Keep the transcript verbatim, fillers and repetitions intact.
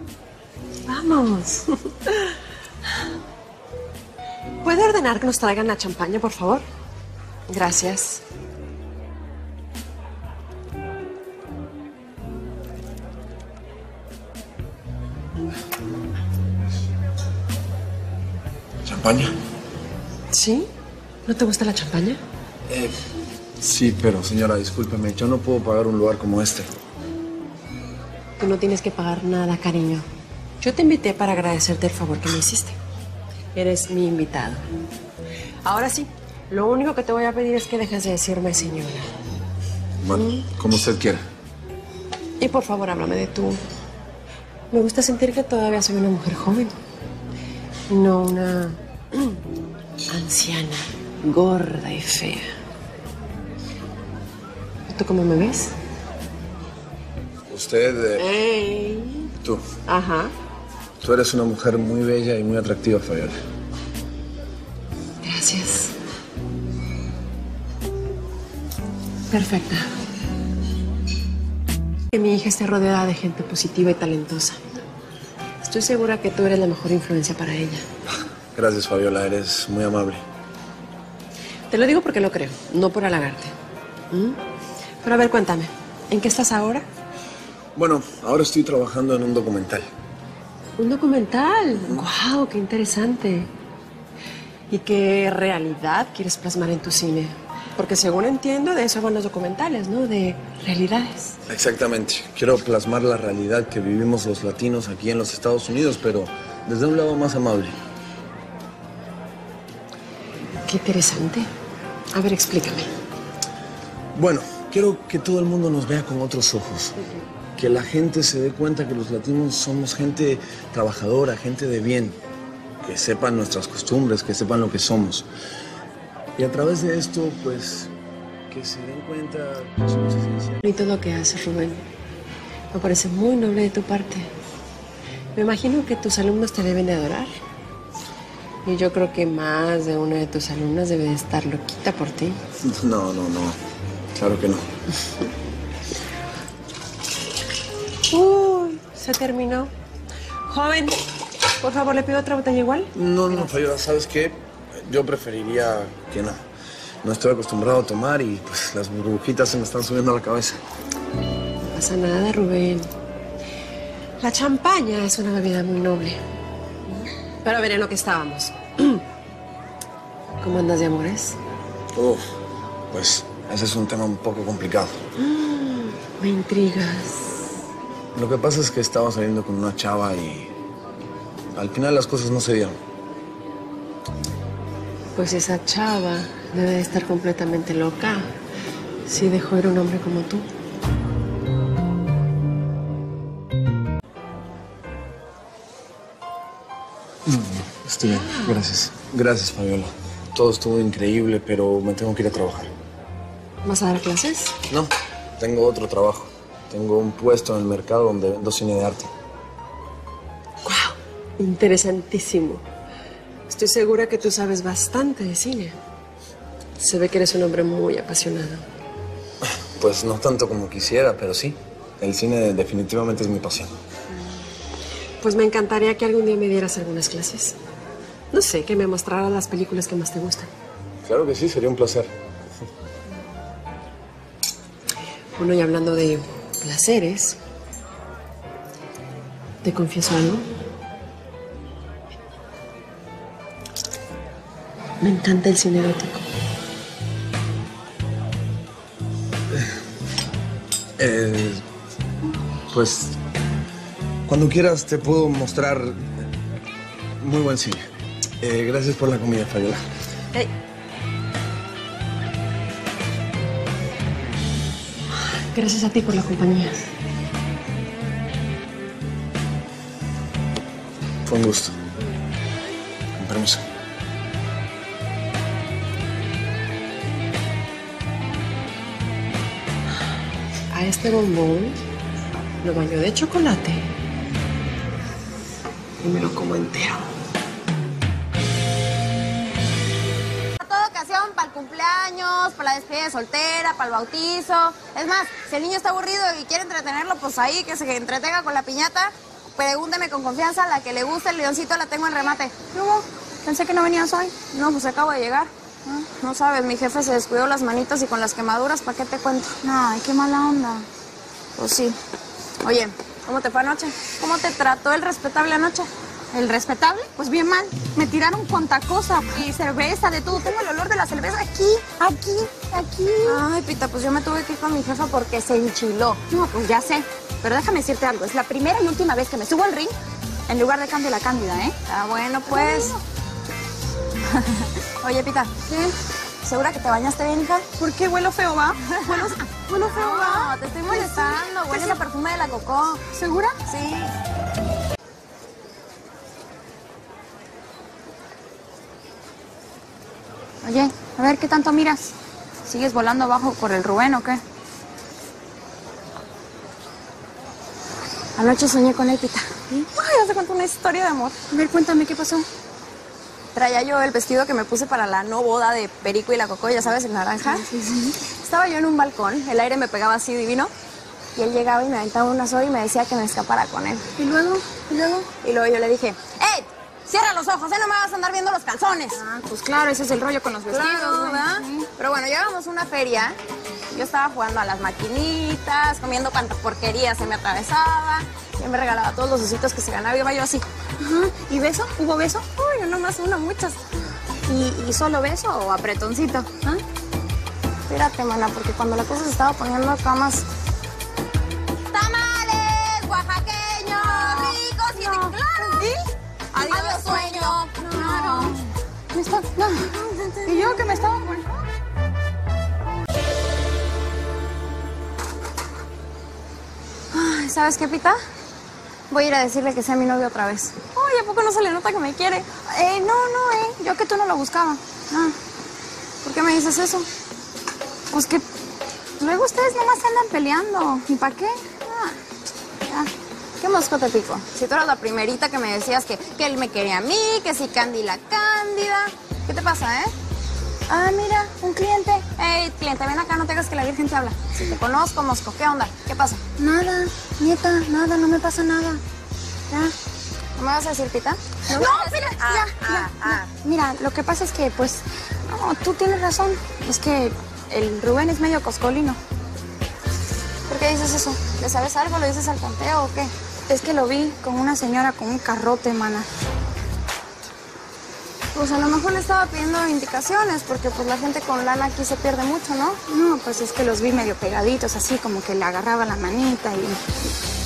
Vamos. ¿Puede ordenar que nos traigan la champaña, por favor? Gracias. ¿Champaña? ¿Sí? ¿No te gusta la champaña? Eh, sí, pero señora, discúlpeme, yo no puedo pagar un lugar como este. Tú no tienes que pagar nada, cariño. Yo te invité para agradecerte el favor que me hiciste. Eres mi invitado. Ahora sí, lo único que te voy a pedir es que dejes de decirme señora. Bueno, ¿Mm? Como usted quiera. Y por favor, háblame de tú. Me gusta sentir que todavía soy una mujer joven. No una anciana, gorda y fea. ¿Tú cómo me ves? Usted... Eh, ¡Ey! Tú. Ajá. Tú eres una mujer muy bella y muy atractiva, Fabiola. Gracias. Perfecta. Que mi hija esté rodeada de gente positiva y talentosa. Estoy segura que tú eres la mejor influencia para ella. Gracias, Fabiola. Eres muy amable. Te lo digo porque lo creo, no por halagarte. ¿Mm? Pero a ver, cuéntame. ¿En qué estás ahora? Bueno, ahora estoy trabajando en un documental. ¿Un documental? ¡Guau! Wow, ¡qué interesante! ¿Y qué realidad quieres plasmar en tu cine? Porque según entiendo, de eso van los documentales, ¿no? De realidades. Exactamente. Quiero plasmar la realidad que vivimos los latinos aquí en los Estados Unidos, pero desde un lado más amable. ¡Qué interesante! A ver, explícame. Bueno, quiero que todo el mundo nos vea con otros ojos. Que la gente se dé cuenta que los latinos somos gente trabajadora, gente de bien. Que sepan nuestras costumbres, que sepan lo que somos. Y a través de esto, pues, que se den cuenta que somos esenciales. Y todo lo que haces, Rubén, me parece muy noble de tu parte. Me imagino que tus alumnos te deben de adorar. Y yo creo que más de una de tus alumnas debe de estar loquita por ti. No, no, no. Claro que no. Uy, se terminó. Joven, por favor, ¿le pido otra botella igual? No, no, Fabiola, ¿sabes qué? Yo preferiría que no. No estoy acostumbrado a tomar y pues las burbujitas se me están subiendo a la cabeza. No pasa nada, Rubén. La champaña es una bebida muy noble. Pero a ver, en lo que estábamos. ¿Cómo andas de amores? Uf, pues ese es un tema un poco complicado. Mm, me intrigas. Lo que pasa es que estaba saliendo con una chava y al final las cosas no se dieron. Pues esa chava debe de estar completamente loca si dejó ir a un hombre como tú. No, no, estoy bien. Gracias. Gracias, Fabiola. Todo estuvo increíble, pero me tengo que ir a trabajar. ¿Vas a dar clases? No, tengo otro trabajo. Tengo un puesto en el mercado donde vendo cine de arte. ¡Wow! Interesantísimo. Estoy segura que tú sabes bastante de cine. Se ve que eres un hombre muy apasionado. Pues no tanto como quisiera, pero sí. El cine definitivamente es mi pasión. Pues me encantaría que algún día me dieras algunas clases. No sé, que me mostraras las películas que más te gustan. Claro que sí, sería un placer. Bueno, y hablando de placeres, ¿te confieso algo? Me encanta el cine erótico. Eh, pues, cuando quieras te puedo mostrar muy buen cine. Eh, gracias por la comida, Fabiola. Hey. Gracias a ti por la compañía. Fue un gusto. Con permiso. A este bombón lo baño de chocolate y me lo como entero. Para toda ocasión, para el cumpleaños, para la despedida de soltera, para el bautizo. Es más, si el niño está aburrido y quiere entretenerlo, pues ahí que se entretenga con la piñata. pregúnteme con confianza, la que le guste el leoncito la tengo en remate. ¿Cómo? Pensé que no venías hoy. No, pues acabo de llegar. ¿Ah? No sabes, mi jefe se descuidó las manitas y con las quemaduras, ¿para qué te cuento? Ay, qué mala onda. Pues sí. Oye, ¿cómo te fue anoche? ¿Cómo te trató el respetable anoche? ¿El respetable? Pues bien mal. Me tiraron cuanta cosa y cerveza, de todo. Tengo el olor de la cerveza aquí, aquí, aquí. Ay, Pita, pues yo me tuve que ir con mi jefa porque se enchiló. No, pues ya sé. Pero déjame decirte algo. Es la primera y última vez que me subo al ring en lugar de Candy la Cándida, ¿eh? Ah, bueno, pues. Oye, Pita. ¿Qué? ¿Segura que te bañaste bien, hija? ¿Por qué? ¿Huelo feo, va? ¿Huelo, ¿Huelo feo, va? No, te estoy molestando. Huele a perfume de la Cocó. ¿Segura? Sí. Oye, a ver, ¿qué tanto miras? ¿Sigues volando abajo por el Rubén o qué? Anoche soñé con él, Pita. ¿Sí? Ay, ya te cuento una historia de amor. A ver, cuéntame, ¿qué pasó? Traía yo el vestido que me puse para la no boda de Perico y la Cocó, ya sabes, el naranja. Sí, sí, sí. Estaba yo en un balcón, el aire me pegaba así divino, y él llegaba y me aventaba una soga y me decía que me escapara con él. ¿Y luego? ¿Y luego? Y luego yo le dije, ¡Ey! Cierra los ojos, ¿eh? No me vas a andar viendo los calzones. Ah, pues claro, ese es el rollo con los vestidos, claro, ¿verdad? Sí. Pero bueno, llegamos a una feria. Yo estaba jugando a las maquinitas, comiendo cuanta porquería se me atravesaba. Y él me regalaba todos los ositos que se ganaba y iba yo así. Ajá. ¿Y beso? ¿Hubo beso? Uy, no más uno, muchos. ¿Y, y solo beso o apretoncito? ¿Ah? Espérate, mana, porque cuando la cosa se estaba poniendo acá más... ¡Tamales! ¡Oaxaqueños! No, ¡ricos! Y no. ¡Claro! ¿Y? Adiós, Adiós sueño. No. Claro. Me está... No. ¿Y yo que me estaba... Ay, ¿sabes qué, Pita? Voy a ir a decirle que sea mi novio otra vez. Ay, ¿a poco no se le nota que me quiere? Eh, no, no, eh. Yo que tú no lo buscaba. Ah. ¿Por qué me dices eso? Pues que luego ustedes nomás se andan peleando. ¿Y para qué? Ah. Ya. ¿Qué mosco te pico? Si tú eras la primerita que me decías que, que él me quería a mí, que si Candy la Cándida. ¿Qué te pasa, eh? Ah, mira, un cliente. Ey, cliente, ven acá, no te hagas que la Virgen te habla. Si te conozco, mosco, ¿qué onda? ¿Qué pasa? Nada, nieta, nada, no me pasa nada. Ya. ¿No me vas a decir, Pita? No, no mira, ah, ya, ah, ya, ah. ya. Mira, lo que pasa es que, pues, no, tú tienes razón. Es que el Rubén es medio coscolino. ¿Por qué dices eso? ¿Le sabes algo? ¿Lo dices al conteo o qué? Es que lo vi con una señora con un carrote, mana. Pues a lo mejor le estaba pidiendo indicaciones, porque pues la gente con lana aquí se pierde mucho, ¿no? No, pues es que los vi medio pegaditos, así como que le agarraba la manita y...